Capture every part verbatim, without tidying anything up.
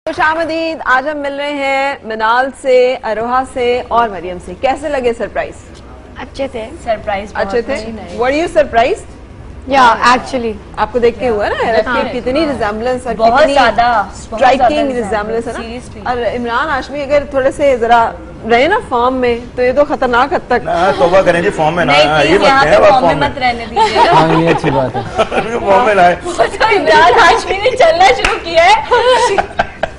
खुशामदीद। आज हम मिल रहे हैं मिनाल से, अरोहा से और मरियम से। कैसे लगे सरप्राइज? अच्छे थे। सरप्राइज अच्छे थे। Were you surprise? या एक्चुअली आपको देख के हुआ ना हाँ, कितनी रिजेम्बलेंस और बहुत ज्यादा स्ट्राइकिंग रिजेम्बलेंस है ना। और इमरान हाशमी अगर थोड़े से जरा रहे ना फॉर्म में तो ये तो खतरनाक हद तक तौबा करें जी। फॉर्म में ना ये फॉर्म में मत रहने दीजिए। हाँ ये अच्छी बात है। फॉर्म में लाए तो इमरान हाशमी ने चलना शुरू किया है।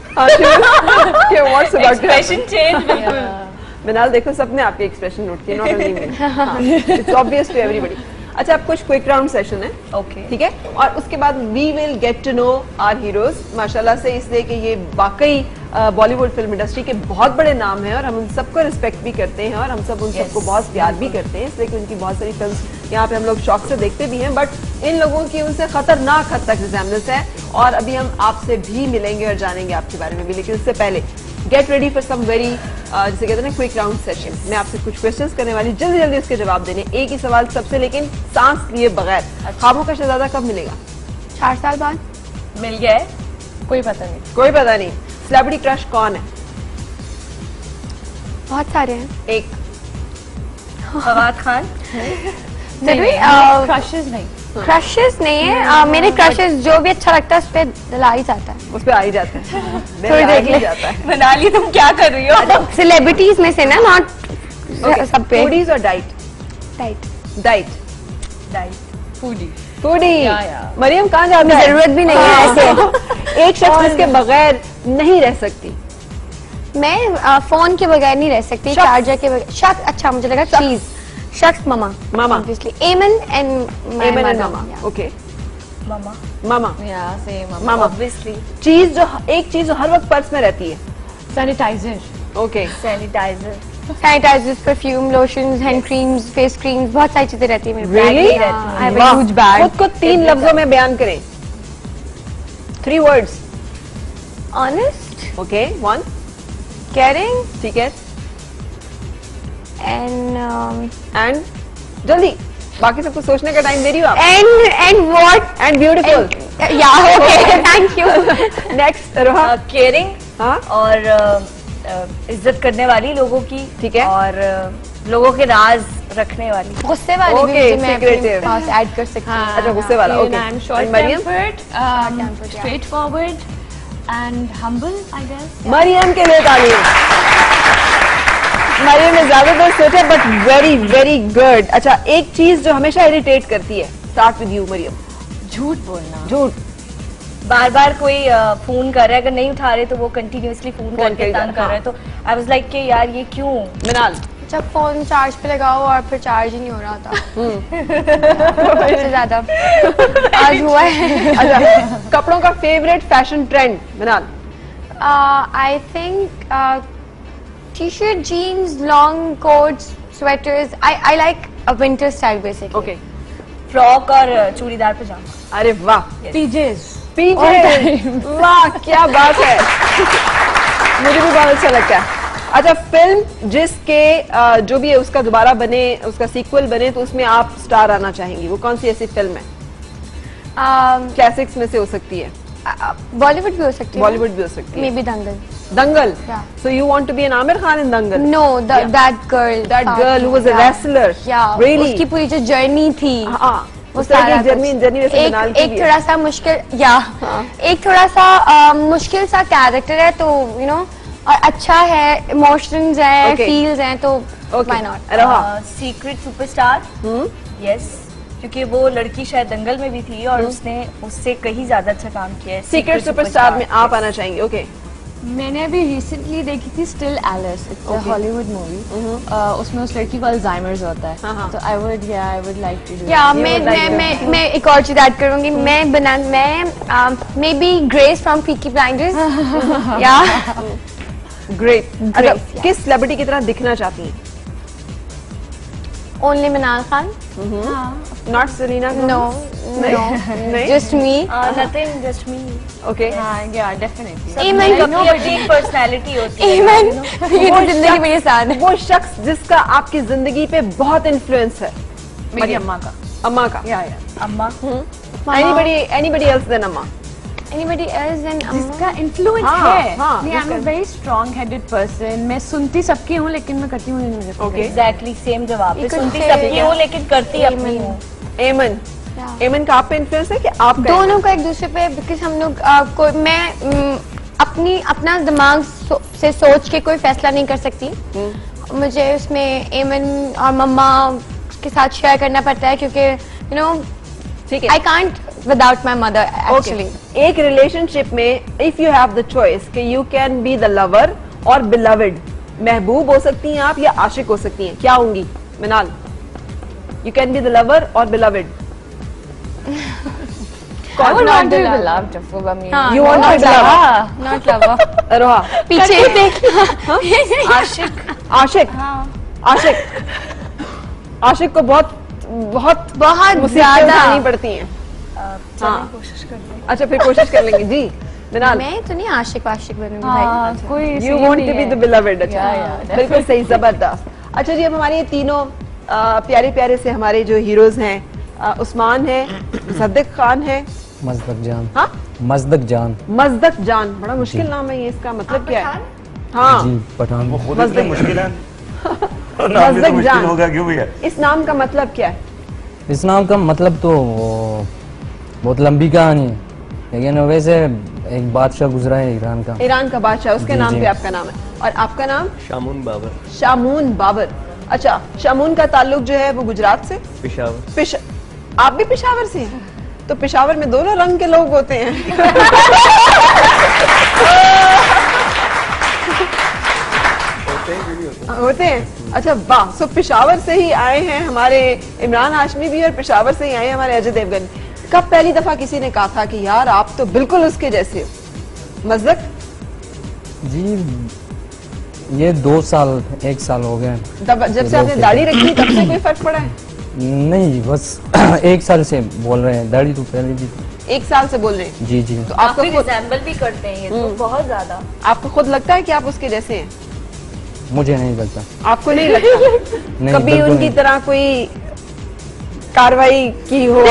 एक्सप्रेशन चेंज बिल्कुल। मिनाल देखो सबने आपके एक्सप्रेशन नोट किए, not only me, it's obvious to everybody. अच्छा, अब कुछ क्विक राउंड सेशन है, ओके ठीक है, और उसके बाद we will get to know our heroes माशाल्लाह से, इसलिए कि ये वाकई बॉलीवुड फिल्म इंडस्ट्री के बहुत बड़े नाम हैं और हम उन सबको रिस्पेक्ट भी करते हैं और हम सब उन सबको बहुत प्यार भी करते हैं, इसलिए कि उनकी बहुत सारी फिल्म यहाँ पे हम लोग शौक से देखते भी हैं। बट इन लोगों की उनसे खतरनाक हद तक रिजेम्बलेंस है और अभी हम आपसे भी मिलेंगे और जानेंगे आपके बारे में भी, लेकिन उससे पहले get ready for some very जिसे कहते हैं ना क्विक राउंड सेशन। मैं आपसे कुछ क्वेश्चंस करने वाली, जल्दी जल्दी उसके जवाब देने, एक ही सवाल सबसे, लेकिन सांस लिए बगैर। ख्वाबों का शहजादा कब मिलेगा? चार साल बाद मिल गया है, कोई पता नहीं। कोई पता नहीं। सेलिब्रिटी क्रश कौन है? बहुत सारे हैं। एक फवाद खान। क्रशेस नहीं, क्रशेस नहीं है। uh, मेरे क्रशेस जो भी अच्छा लगता है उस पर दिला ही जाता है, उस पे आ ही जाता है। थोड़ी देख ले जाता है। मनाली तुम क्या कर रही हो? सेलिब्रिटीज में से ना, नॉट सब पे। फूडीज और diet? Diet diet diet foodie foodie. Mariam कहाँ जाती है? जरूरत भी नहीं है ऐसे। एक शख्स जिसके बगैर नहीं रह सकती। मैं आ, फोन के बगैर नहीं रह सकती, चार्जर के बगैर। शख्स, अच्छा मुझे लगा चीज। शख्स mama. Mama obviously Aiman and Aiman and mama. Okay, mama mama या सेम मामा। ऑब्वियसली चीज जो, एक चीज जो हर वक्त पर्स में रहती है। Sanitiser. Okay, sanitiser sanitisers, perfume, lotions, hand creams, face creams, बहुत सारी चीजें रहती है मेरे बैग Really? में। I have a huge bag. खुद को तीन लफ्जों में बयान करें। Three words. Honest, okay, one. Caring ठीक है, एंड एंड जल्दी, बाकी सबको सोचने का टाइम दे रही हो आप। And and what and beautiful. या okay, thank you. Next Roha. Caring हाँ, और इज्जत करने वाली लोगों की, ठीक है, और लोगों के राज रखने वाली। गुस्से वाली Okay, भी मैं अपने secretive. पास ऐड कर सकती हूँ। अच्छा, गुस्से वाला। Okay, I am short Mariam. Tempered, straight forward and humble, I guess. Mariam के लिए तालीम। मरियम ने ज्यादातर सोचा बट वेरी वेरी गुड। अच्छा, एक चीज जो हमेशा इरिटेट करती है। Start with you Mariam. झूठ बोलना। झूठ। बार बार कोई फोन कर रहा है, अगर नहीं उठा रहे तो वो कंटिन्यूअसली फोन करके तंग कर रहा है, तो आई वाज लाइक कि यार ये क्यों। मिनाल। जब फोन चार्ज पे लगाओ और फिर चार्ज ही नहीं हो रहा था, सबसे ज्यादा आज हुआ है। अच्छा, कपड़ों का favourite fashion trend Minal? I think T shirt, jeans, long coats, sweaters. I I like a winter style basically. Okay, frock और चूड़ीदार पजामा। अरे वाह। पीजेस। पीजे, वाह क्या बात है, मुझे भी बहुत अच्छा लगता है। अच्छा, फिल्म जिसके uh, जो भी है उसका दोबारा बने, उसका सीक्वल बने, तो उसमें आप स्टार आना चाहेंगी, वो कौन सी ऐसी फिल्म है? क्लासिक्स में से हो सकती है, बॉलीवुड भी हो सकती है, बॉलीवुड भी हो सकती है। Maybe Dangal. Dangal. Yeah. So you want to be an Amir Khan in Dangal? No, the, Yeah. that girl. That girl who was a yeah. wrestler. Yeah. Really? उसकी पूरी जो जर्नी थी, हाँ, वो उस तरह सारा की जर्नी, जर्नी वैसे एक, मिनाल की एक भी है। थोड़ा सा मुश्किल, या एक थोड़ा सा आ, मुश्किल सा कैरेक्टर है, तो यू नो, और अच्छा है, इमोशंस हैं, Okay. फील्स हैं, तो Okay. Why not. Roha. Secret superstar. Hmm, yes, क्योंकि वो लड़की शायद दंगल में भी थी और उसने उससे कहीं ज्यादा अच्छा काम किया है। सीक्रेट सुपरस्टार में आप आना चाहेंगे? ओके, मैंने अभी रिसेंटली देखी थी still Alice, it's a Hollywood movie. उसमें उस लड़की को अल्जाइमर्स होता है, हाँ, हाँ। तो आई वुड या I would like to do. या मैं मैं मैं मैं एक और चीज ऐड करूंगी। मैं बना मैं maybe Grace from Peaky Blinders. या ग्रेट। अच्छा, किस सेलिब्रिटी की तरह दिखना चाहती हैं? Only Minal Khan. Not Selena? No no, नहीं, just me. Nothing, just me. Okay, या डेफिनेटली। Amen. अपनी अपनी पर्सनालिटी होती है। Amen. ये तो जिंदगी में ये सान है। वो शख्स जिसका आपकी जिंदगी पे बहुत इन्फ्लुएंस है? मेरी अम्मा का। अम्मा का? या या अम्मा। एनीबडी एनीबडी एल्स देन अम्मा? anybody else than जिसका इन्फ्लुएंस हाँ, है। हाँ, नहीं, I am a very strong headed person. मैं सुनती सबकी हूँ लेकिन मैं करती हूँ नहीं मुझे। ओके एग्जैक्टली सेम जवाब है। You could सुनती say सबकी yeah. हूँ लेकिन करती अपनी हूँ। एमन Yeah. एमन का आप पे इन्फ्लुएंस है कि आप दोनों का एक दूसरे पे, बिकॉज हम लोग uh, कोई मैं mm, अपनी अपना दिमाग सो, से सोच के कोई फैसला नहीं कर सकती। मुझे उसमें एमन और मम्मा के साथ शेयर करना पड़ता है क्योंकि यू नो ठीक आई है। Can't without my mother actually. एक रिलेशनशिप में if you have the choice कि you can be the lover और बिलवड, महबूब हो सकती हैं आप या आशिक हो सकती हैं, क्या होंगी Minal? You can be the lover और beloved. I would Not want to be beloved. beloved of Ubami. हाँ, You want to be beloved? Not lover. Roha पीछे देख। आशिक। आशिक आशिक आशिक को बहुत बहुत बहुत मुसीबतें ज्यादा। उठानी पड़ती हैं। हाँ कोशिश करते हैं। अच्छा फिर कोशिश कर लेंगे जी मिनाल। मैं तो नहीं आशिक वाशिक बनूंगी हाँ, भाई। कोई यू सीन वांट नहीं टू बी है। The beloved. अच्छा Yeah, yeah, बिल्कुल सही, जबरदस्त। अच्छा जी, अब हमारे ये तीनों अ, प्यारे प्यारे से हमारे जो हीरोज हैं, अ, उस्मान है, मुसद्दिक खान है, मजदक जान। हाँ मजदक जान। मजदक जान, बड़ा मुश्किल नाम है ये, इसका मतलब क्या है? हाँ जी पठान। वो खुद इतने मुश्किल है। मजदक जान हो गया क्यों भैया? इस नाम का मतलब क्या है? इस नाम का मतलब तो वो बहुत लंबी कहानी है, लेकिन वैसे एक बादशाह गुजरा है ईरान का। ईरान का बादशाह, उसके जी, नाम जी। पे आपका नाम है। और आपका नाम? शामून बाबर। शामून बाबर। अच्छा, शामून का ताल्लुक जो है वो गुजरात से? पेशावर। पिश आप भी पेशावर से हैं? तो पेशावर में दोनों रंग के लोग होते हैं। होते हैं। अच्छा वाह, सो पेशावर से ही आए हैं हमारे इमरान हाशमी भी, और पेशावर से ही आए हैं हमारे अजय देवगन। कब पहली दफा किसी ने कहा था कि यार आप तो बिल्कुल उसके जैसे हो? मजदक जी ये दो साल एक साल हो गए। जब जब से आपने दाढ़ी रखी तब से कोई फर्क पड़ा है? नहीं बस एक साल से बोल रहे हैं, दाढ़ी तो पहले भी थी। एक साल से बोल रहे हैं? जी जी। तो आपको काफी खुद रिजेंबल भी करते हैं ये तो बहुत ज्यादा। आपको खुद लगता है कि आप उसके जैसे हैं? मुझे नहीं लगता। आपको नहीं लगता? नहीं, कभी बिल्कुल उनकी नहीं। तरह कोई कार्रवाई की हो?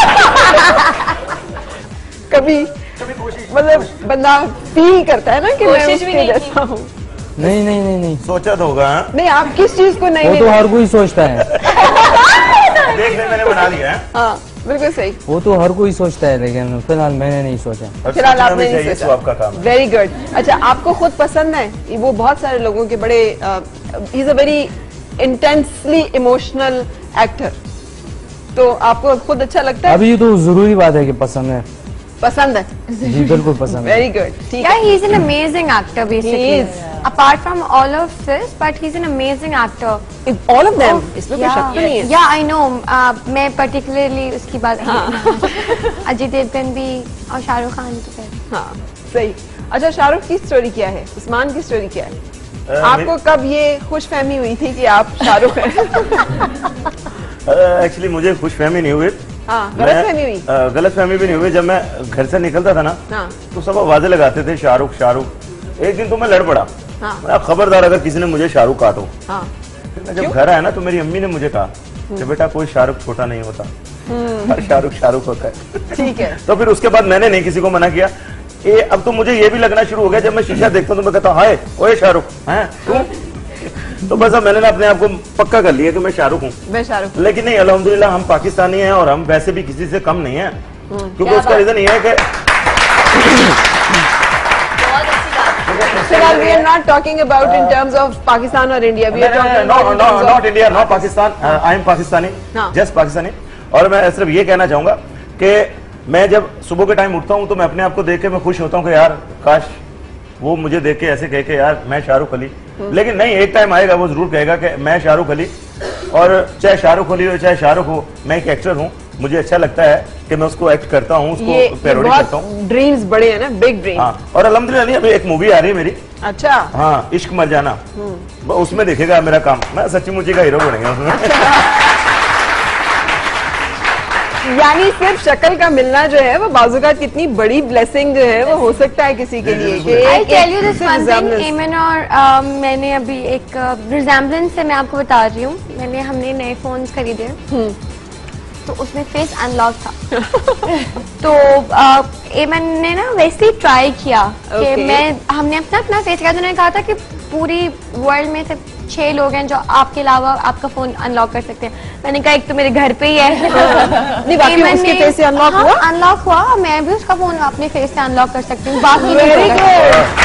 कभी मतलब बंदा फील करता है ना कि मैं कोशिश भी उसके नहीं की। जैसा हूँ? नहीं नहीं नहीं नहीं, सोचा तो होगा। हाँ? नहीं, आप किस चीज को नहीं वो तो लेते? हर कोई सोचता है। देखने मैंने बना लिया है। हाँ बिल्कुल सही। वो तो हर कोई सोचता है, लेकिन फिलहाल मैंने नहीं सोचा। और फिलहाल सोचना आपने भी नहीं चाहिए, सोचा। तो आपका काम है। Very good. अच्छा, आपको खुद पसंद है? वो बहुत सारे लोगों के बड़े, ही is a very intensely emotional actor, तो आपको खुद अच्छा लगता है? अभी तो जरूरी बात है कि पसंद है। पसंद है? जी बिल्कुल पसंद है। वेरी गुड, ठीक Yeah, है। he's an amazing actor basically. He is. Apart from all of this, but he's an amazing actor. All of them, इसमें कोई शक तो नहीं है। Yeah, I know. Uh, मैं particularly उसकी बात अजय देवगन भी और शाहरुख खान तो फिर। हाँ सही। अच्छा, शाहरुख की स्टोरी क्या है? उस्मान की स्टोरी क्या है? अ, आपको कब ये खुशफहमी हुई थी कि आप शाहरुख हैं? एक्चुअली मुझे खुशफहमी नहीं हुई। हाँ, मैं- गलतफहमी हुई? अ, गलतफहमी भी नहीं हुई। जब मैं घर से निकलता था ना, हाँ तो सब आवाजें लगाते थे शाहरुख शाहरुख। एक दिन तो मैं लड़ पड़ा। हाँ मैं खबरदार अगर किसी ने मुझे शाहरुख कहा तो। हाँ। फिर मैं जब घर आया ना तो मेरी अम्मी ने मुझे कहा कि बेटा कोई शाहरुख छोटा नहीं होता, हर शाहरुख शाहरुख होता है। ठीक है। तो फिर उसके बाद मैंने नहीं किसी को मना किया। ये अब तो मुझे ये भी लगना शुरू हो गया, जब मैं शीशा देखता हूँ तो मैं कहता हूँ हाय ओए शाहरुख हैं तू। तो बस अब मैंने ना अपने आप को पक्का कर लिया कि मैं शाहरुख हूँ। मैं शाहरुख। लेकिन नहीं, अल्हम्दुलिल्लाह हम पाकिस्तानी हैं और हम वैसे भी किसी से कम नहीं है, क्योंकि उसका रीजन ये है कि बहुत अच्छी बात। फिलहाल we are not talking about in terms of Pakistan or India. We are talking no about in no terms of- not India not Pakistan, I am Pakistani, हाँ। जस्ट पाकिस्तानी। और मैं सिर्फ ये कहना चाहूंगा कि मैं जब सुबह के टाइम उठता हूँ तो मैं अपने आप को देख के मैं खुश होता हूँ कि यार काश वो मुझे देख के ऐसे कहे कि यार मैं शाहरुख अली। लेकिन नहीं, एक टाइम आएगा वो जरूर कहेगा कि मैं शाहरुख अली, और चाहे शाहरुख अली हो चाहे शाहरुख हो, मैं एक एक्टर हूँ, मुझे अच्छा लगता है कि मैं उसको एक्ट करता हूँ, ये ये उसको पैरोडी करता हूँ। बहुत ड्रीम्स बड़े हैं ना, बिग ड्रीम्स। हाँ, और अल्हम्दुलिल्लाह नहीं, अभी एक मूवी आ रही है मेरी, अच्छा, हाँ इश्क मर जाना, उसमें देखेगा मेरा काम, मैं सच्ची मुच्ची का हीरो बनेगा उसमें। यानी सिर्फ शक्ल का मिलना जो है वो बाज़-औक़ात कितनी बड़ी ब्लेसिंग जो है वो हो सकता है किसी के लिए कि I एक- tell you एक this सिर्फ one thing, resemblance। एमन और अ, मैंने अभी एक रिजेम्बलेंस से मैं आपको बता रही हूँ, मैंने हमने नए फोन्स खरीदे, तो उसमें फेस अनलॉक था। तो एमन ने ना वैसे ही ट्राई किया कि Okay. मैं हमने अपना अपना फेस किया, तो उन्होंने कहा था कि पूरी वर्ल्ड में सिर्फ छह लोग हैं जो आपके अलावा आपका फोन अनलॉक कर सकते हैं। मैंने कहा एक तो मेरे घर पे ही है। नहीं, बाकी एमन उसके ने- फेस से अनलॉक हाँ, हुआ? अनलॉक हुआ। मैं भी उसका फोन अपने फेस से अनलॉक कर सकती हूँ, बाकी वेरी नहीं कर सकती। गुड।